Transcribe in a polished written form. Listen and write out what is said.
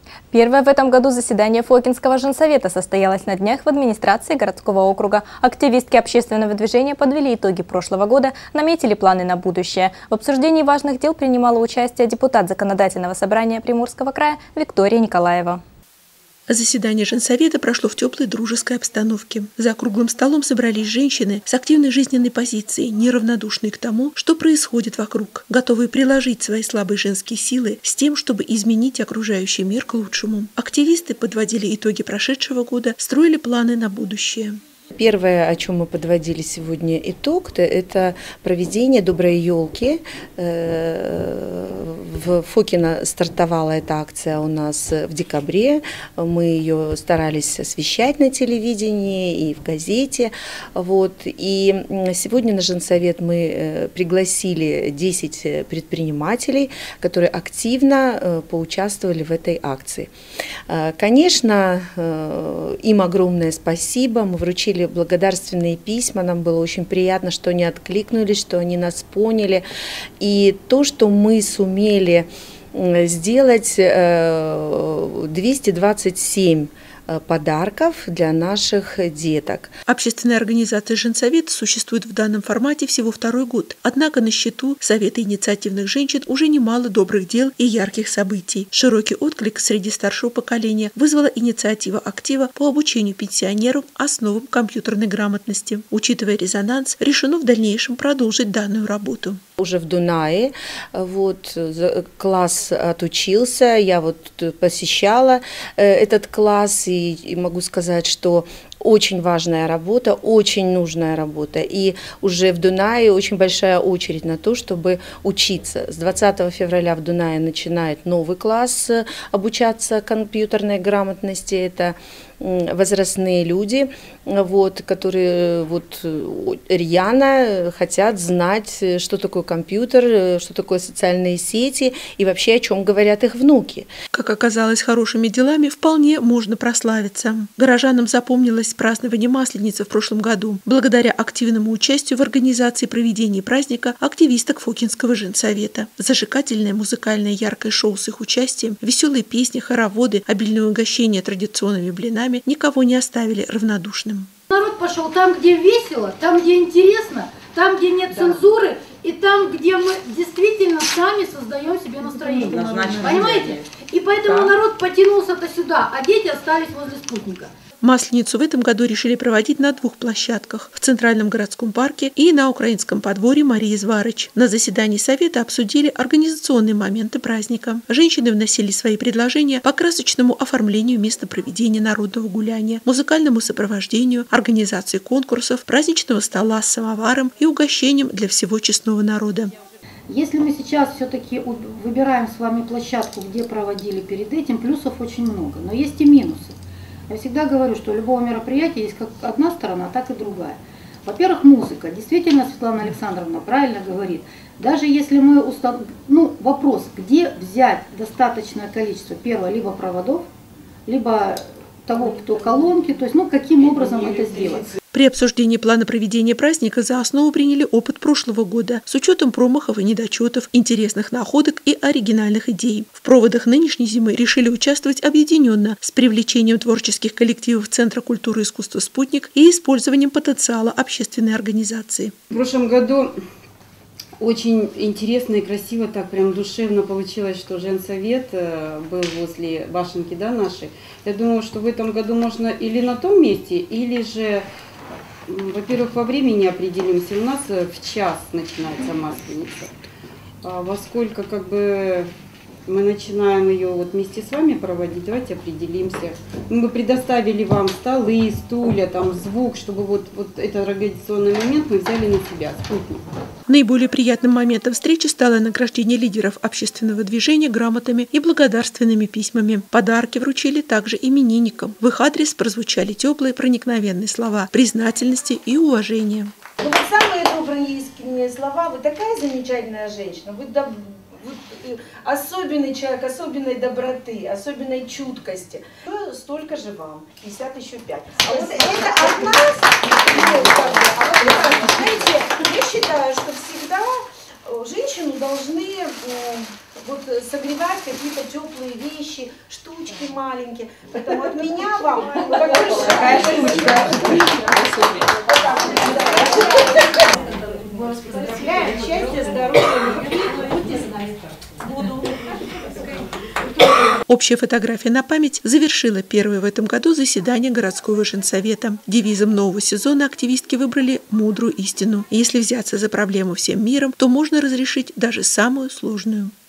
Первое в этом году заседание Фокинского женсовета состоялось на днях в администрации городского округа. Активистки общественного движения подвели итоги прошлого года, наметили планы на будущее. В обсуждении важных дел принимала участие депутат Законодательного собрания Приморского края Виктория Николаева. Заседание женсовета прошло в теплой дружеской обстановке. За круглым столом собрались женщины с активной жизненной позицией, неравнодушные к тому, что происходит вокруг, готовые приложить свои слабые женские силы с тем, чтобы изменить окружающий мир к лучшему. Активисты подводили итоги прошедшего года, строили планы на будущее. Первое, о чем мы подводили сегодня итог, это проведение доброй елки. В Фокино стартовала эта акция у нас в декабре. Мы ее старались освещать на телевидении и в газете. И сегодня на женсовет мы пригласили 10 предпринимателей, которые активно поучаствовали в этой акции. Конечно, им огромное спасибо. Мы вручили благодарственные письма, нам было очень приятно, что они откликнулись, что они нас поняли. И то, что мы сумели сделать 227 подарков для наших деток. Общественная организация «Женсовет» существует в данном формате всего второй год. Однако на счету Совета инициативных женщин уже немало добрых дел и ярких событий. Широкий отклик среди старшего поколения вызвала инициатива актива по обучению пенсионерам основам компьютерной грамотности. Учитывая резонанс, решено в дальнейшем продолжить данную работу. Уже в Дунае класс отучился, я посещала этот класс и могу сказать, что очень важная работа, очень нужная работа. И уже в Дунае очень большая очередь на то, чтобы учиться. С 20 февраля в Дунае начинает новый класс обучаться компьютерной грамотности. Это возрастные люди, которые рьяно хотят знать, что такое компьютер, что такое социальные сети и вообще о чем говорят их внуки. Как оказалось, хорошими делами вполне можно прославиться. Горожанам запомнилось празднование Масленицы в прошлом году. Благодаря активному участию в организации проведения праздника активисток Фокинского женсовета. Зажигательное музыкальное яркое шоу с их участием, веселые песни, хороводы, обильное угощение традиционными блинами никого не оставили равнодушным. Народ пошел там, где весело, там, где интересно, там, где нет цензуры, и там, где мы действительно сами создаем себе настроение. Понимаете? И поэтому народ потянулся-то сюда, а дети остались возле спутника. Масленицу в этом году решили проводить на 2 площадках – в Центральном городском парке и на Украинском подворье Марии Зварыч. На заседании Совета обсудили организационные моменты праздника. Женщины вносили свои предложения по красочному оформлению места проведения народного гуляния, музыкальному сопровождению, организации конкурсов, праздничного стола с самоваром и угощением для всего честного народа. Если мы сейчас все-таки выбираем с вами площадку, где проводили перед этим, плюсов очень много, но есть и минусы. Я всегда говорю, что у любого мероприятия есть как одна сторона, так и другая. Во-первых, музыка. Действительно, Светлана Александровна правильно говорит. Даже если мы вопрос, где взять достаточное количество, первое, либо проводов, либо того, кто колонки, то есть, каким образом это сделать. При обсуждении плана проведения праздника за основу приняли опыт прошлого года с учетом промахов и недочетов, интересных находок и оригинальных идей. В проводах нынешней зимы решили участвовать объединенно с привлечением творческих коллективов Центра культуры и искусства «Спутник» и использованием потенциала общественной организации. В прошлом году очень интересно и красиво, так прям душевно получилось, что женсовет был возле башенки нашей. Я думаю, что в этом году можно или на том месте, или же, во-первых, по времени определимся. У нас в час начинается Масленица. Во сколько мы начинаем ее вместе с вами проводить, давайте определимся. Мы предоставили вам столы, стулья, звук, чтобы этот организационный момент мы взяли на себя, спутник. Наиболее приятным моментом встречи стало награждение лидеров общественного движения грамотами и благодарственными письмами. Подарки вручили также именинникам. В их адрес прозвучали теплые проникновенные слова признательности и уважения. Самые добрые искренние слова. Вы такая замечательная женщина. Вы особенный человек, особенной доброты, особенной чуткости. Столько же вам, 50 еще 5. А это от нас, знаете, я считаю, что всегда женщину должны вот согревать какие-то теплые вещи, штучки маленькие. Поэтому от меня вам такая штучка. Поздравляю, счастья, здоровья, любви. Буду. Общая фотография на память завершила первое в этом году заседание городского женсовета. Девизом нового сезона активистки выбрали «Мудрую истину». Если взяться за проблему всем миром, то можно разрешить даже самую сложную.